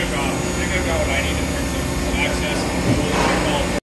think I got what I need in terms of access and goals.